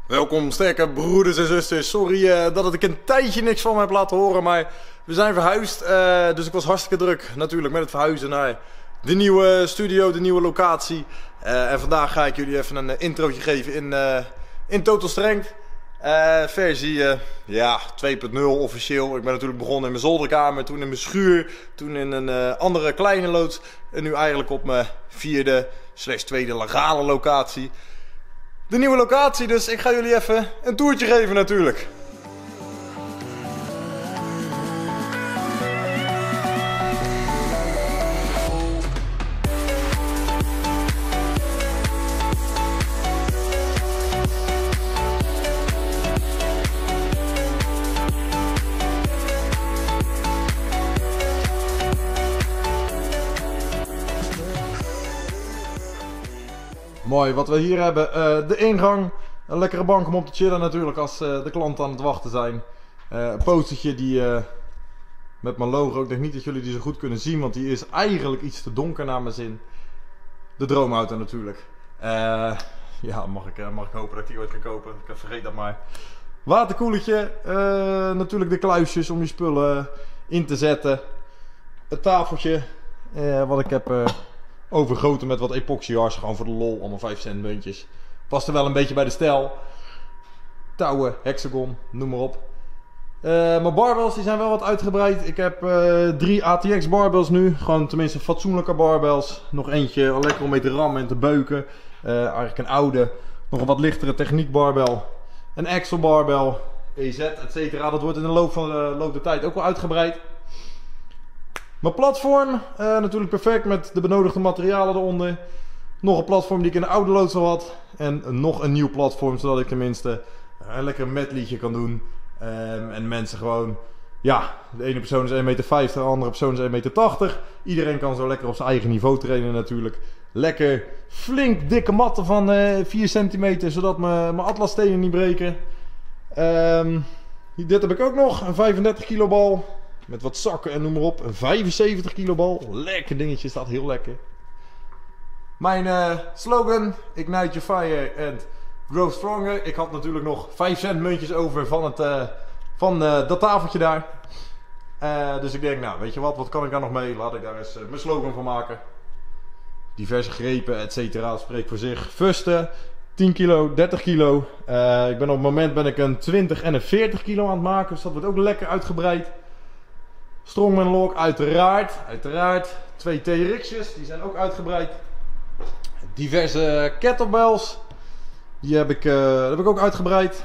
Welkom sterke broeders en zusters. Sorry dat ik een tijdje niks van me heb laten horen, maar we zijn verhuisd. Dus ik was hartstikke druk natuurlijk met het verhuizen naar de nieuwe studio, de nieuwe locatie. En vandaag ga ik jullie even een introotje geven in Total Strength. Versie 2.0 officieel. Ik ben natuurlijk begonnen in mijn zolderkamer, toen in mijn schuur, toen in een andere kleine loods. En nu eigenlijk op mijn tweede legale locatie. De nieuwe locatie, dus ik ga jullie even een toertje geven natuurlijk. Mooi, wat we hier hebben, de ingang, een lekkere bank om op te chillen natuurlijk als de klanten aan het wachten zijn. Een postertje die met mijn logo, ik denk niet dat jullie die zo goed kunnen zien, want die is eigenlijk iets te donker naar mijn zin. De droomauto natuurlijk. Ja, mag ik hopen dat ik die ooit kan kopen, ik vergeet dat maar. Waterkoeletje, natuurlijk de kluisjes om je spullen in te zetten. Het tafeltje, wat ik heb... overgoten met wat epoxyhars, gewoon voor de lol, allemaal 5 cent muntjes. Past er wel een beetje bij de stijl. Touwen, hexagon, noem maar op. Mijn barbells die zijn wel wat uitgebreid. Ik heb 3 ATX barbells nu. Gewoon tenminste fatsoenlijke barbells. Nog eentje al lekker om mee te rammen en te beuken. Eigenlijk een oude, nog een wat lichtere techniek barbell. Een Axel barbell, EZ, etc. Dat wordt in de loop der tijd ook wel uitgebreid. Mijn platform, natuurlijk perfect met de benodigde materialen eronder. Nog een platform die ik in de oude loods al had. En nog een nieuw platform, zodat ik tenminste een lekker medleytje kan doen. En mensen gewoon, ja, de ene persoon is 1,50 meter, de andere persoon is 1,80 meter. Iedereen kan zo lekker op zijn eigen niveau trainen natuurlijk. Lekker flink dikke matten van 4 centimeter, zodat mijn atlasstenen niet breken. Dit heb ik ook nog, een 35 kilo bal. Met wat zakken en noem maar op. Een 75 kilo bal. Lekker dingetje, staat heel lekker. Mijn slogan, Ignite Your Fire and Grow Stronger. Ik had natuurlijk nog 5 cent muntjes over van dat tafeltje daar. Dus ik denk, nou weet je wat kan ik daar nog mee? Laat ik daar eens mijn slogan van maken. Diverse grepen, etc. Dat spreekt voor zich. Fusten, 10 kilo, 30 kilo. Ik ben op het moment een 20 en een 40 kilo aan het maken. Dus dat wordt ook lekker uitgebreid. Strongman lock, uiteraard. 2 TRX'jes, die zijn ook uitgebreid. Diverse kettlebells, die heb ik ook uitgebreid.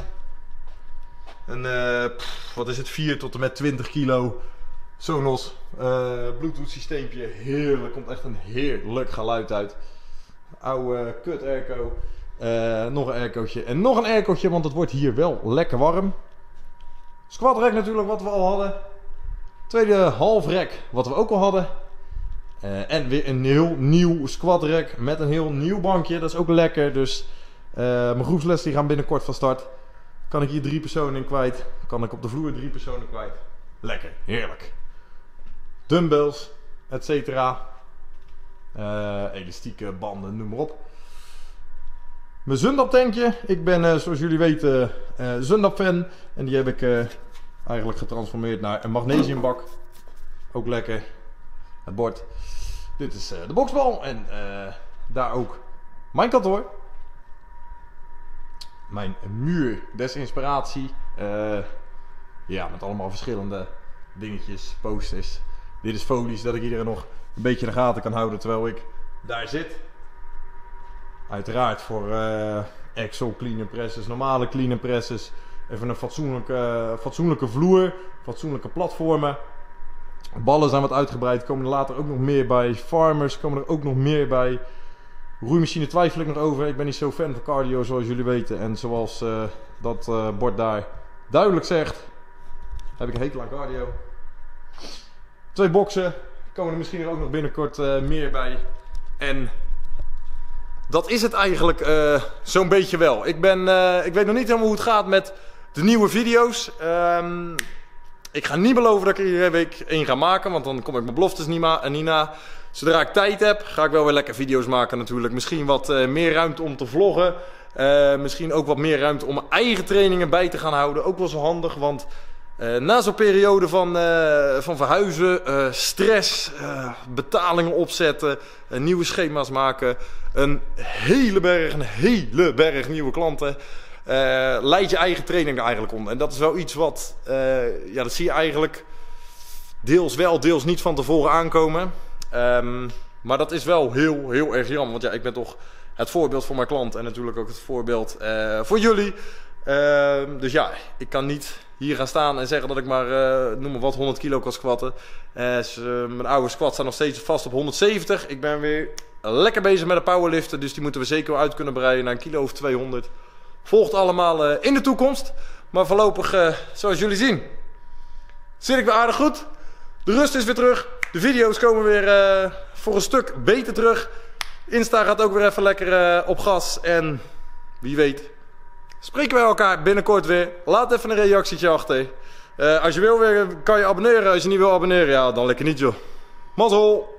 Wat is het, 4 tot en met 20 kilo Sonos Bluetooth systeempje. Heerlijk, komt echt een heerlijk geluid uit. Oude kut airco. Nog een aircootje en nog een aircootje, want het wordt hier wel lekker warm. Squat rack natuurlijk, wat we al hadden. Tweede halfrek, wat we ook al hadden. En weer een heel nieuw squat rack met een heel nieuw bankje. Dat is ook lekker. Dus mijn groepsles die gaan binnenkort van start. Kan ik hier 3 personen in kwijt. Kan ik op de vloer 3 personen kwijt. Lekker, heerlijk. Dumbbells, etc. Elastieke banden, noem maar op. Mijn Zundap tankje. Ik ben zoals jullie weten Zundap fan. En die heb ik... eigenlijk getransformeerd naar een magnesiumbak. Ook lekker. Het bord. Dit is de boksbal. En daar ook mijn kantoor. Mijn muur des inspiratie. Ja, met allemaal verschillende dingetjes, posters. Dit is folies, dat ik iedereen nog een beetje in de gaten kan houden terwijl ik daar zit. Uiteraard voor Axel cleaner presses, normale cleaner presses. Even een fatsoenlijke vloer, fatsoenlijke platformen. Ballen zijn wat uitgebreid, komen er later ook nog meer bij. Farmers komen er ook nog meer bij. Roeimachine twijfel ik nog over. Ik ben niet zo fan van cardio zoals jullie weten. En zoals dat bord daar duidelijk zegt, heb ik een hekel aan cardio. 2 boksen, komen er misschien ook nog binnenkort meer bij. En... dat is het eigenlijk zo'n beetje wel. Ik weet nog niet helemaal hoe het gaat met de nieuwe video's. Ik ga niet beloven dat ik er iedere week 1 ga maken, want dan kom ik mijn beloftes niet na. Zodra ik tijd heb, ga ik wel weer lekker video's maken natuurlijk. Misschien wat meer ruimte om te vloggen. Misschien ook wat meer ruimte om mijn eigen trainingen bij te gaan houden. Ook wel zo handig, want na zo'n periode van verhuizen, stress, betalingen opzetten, nieuwe schema's maken, een hele berg nieuwe klanten, leid je eigen training er eigenlijk onder. En dat is wel iets wat, dat zie je eigenlijk deels wel, deels niet van tevoren aankomen. Maar dat is wel heel erg jammer, want ja, ik ben toch het voorbeeld voor mijn klant en natuurlijk ook het voorbeeld voor jullie. Dus ja, ik kan niet hier gaan staan en zeggen dat ik maar, noem maar wat, 100 kilo kan squatten. Mijn oude squat staat nog steeds vast op 170. Ik ben weer lekker bezig met de powerliften, dus die moeten we zeker wel uit kunnen breiden naar een kilo of 200. Volgt allemaal in de toekomst. Maar voorlopig, zoals jullie zien, zit ik weer aardig goed. De rust is weer terug. De video's komen weer voor een stuk beter terug. Insta gaat ook weer even lekker op gas. En wie weet, spreken wij elkaar binnenkort weer. Laat even een reactietje achter. Als je wil weer, kan je abonneren. Als je niet wil abonneren, ja, dan lekker niet joh. Mazzel!